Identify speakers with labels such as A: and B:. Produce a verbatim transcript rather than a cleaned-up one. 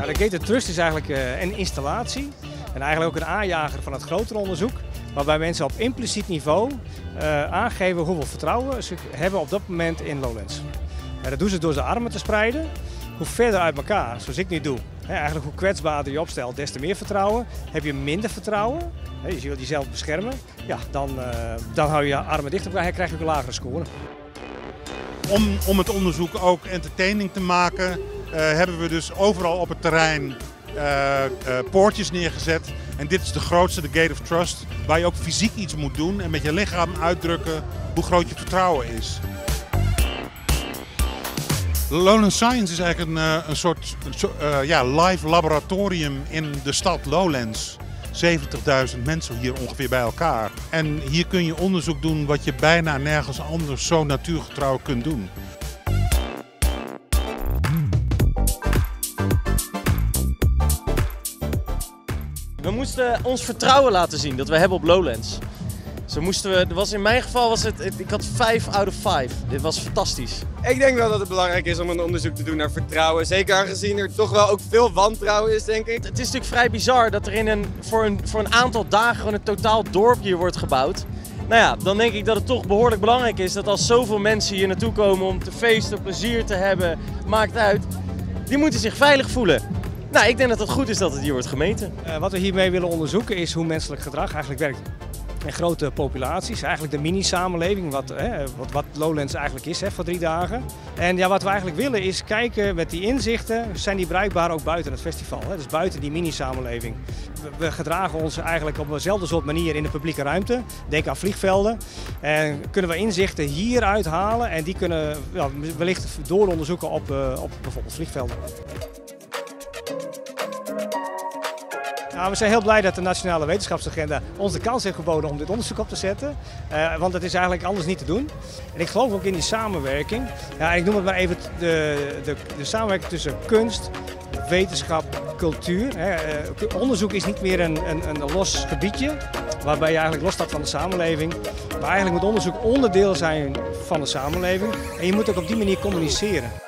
A: de Gated Trust is eigenlijk uh, een installatie en eigenlijk ook een aanjager van het grotere onderzoek, waarbij mensen op impliciet niveau uh, aangeven hoeveel vertrouwen ze hebben op dat moment in Lowlands. En dat doen ze door ze armen te spreiden. Hoe verder uit elkaar, zoals ik nu doe, hè, eigenlijk hoe kwetsbaarder je opstelt, des te meer vertrouwen. Heb je minder vertrouwen, hè, je wilt jezelf beschermen, ja, dan, uh, dan hou je je armen dicht op elkaar en krijg je ook een lagere score.
B: Om, om het onderzoek ook entertaining te maken, uh, hebben we dus overal op het terrein uh, uh, poortjes neergezet. En dit is de grootste, de Gate of Trust, waar je ook fysiek iets moet doen en met je lichaam uitdrukken hoe groot je vertrouwen is. Lowlands Science is eigenlijk een, een soort uh, ja, live laboratorium in de stad Lowlands. zeventigduizend mensen hier ongeveer bij elkaar. En hier kun je onderzoek doen wat je bijna nergens anders zo natuurgetrouw kunt doen.
C: We moesten ons vertrouwen laten zien dat we hebben op Lowlands. Zo moesten we, was in mijn geval was het, ik had vijf out of vijf. Dit was fantastisch.
D: Ik denk wel dat het belangrijk is om een onderzoek te doen naar vertrouwen. Zeker aangezien er toch wel ook veel wantrouwen is, denk ik.
C: Het is natuurlijk vrij bizar dat er in een, voor, een, voor een aantal dagen gewoon een totaal dorp hier wordt gebouwd. Nou ja, dan denk ik dat het toch behoorlijk belangrijk is dat als zoveel mensen hier naartoe komen om te feesten, plezier te hebben, maakt uit, die moeten zich veilig voelen. Nou, ik denk dat het goed is dat het hier wordt gemeten.
A: Uh, wat we hiermee willen onderzoeken is hoe menselijk gedrag eigenlijk werkt. En grote populaties, eigenlijk de mini-samenleving, wat, hè, wat, wat Lowlands eigenlijk is hè, voor drie dagen. En ja, wat we eigenlijk willen is kijken met die inzichten, zijn die bruikbaar ook buiten het festival, hè, dus buiten die mini-samenleving. We, we gedragen ons eigenlijk op dezelfde soort manier in de publieke ruimte, denk aan vliegvelden. En kunnen we inzichten hieruit halen en die kunnen ja, wellicht dooronderzoeken op, uh, op bijvoorbeeld vliegvelden. Nou, we zijn heel blij dat de Nationale Wetenschapsagenda ons de kans heeft geboden om dit onderzoek op te zetten. Uh, want dat is eigenlijk anders niet te doen. En ik geloof ook in die samenwerking. Ja, ik noem het maar even de, de, de samenwerking tussen kunst, wetenschap, cultuur. Hè. Uh, onderzoek is niet meer een, een, een los gebiedje waarbij je eigenlijk los staat van de samenleving. Maar eigenlijk moet onderzoek onderdeel zijn van de samenleving. En je moet ook op die manier communiceren.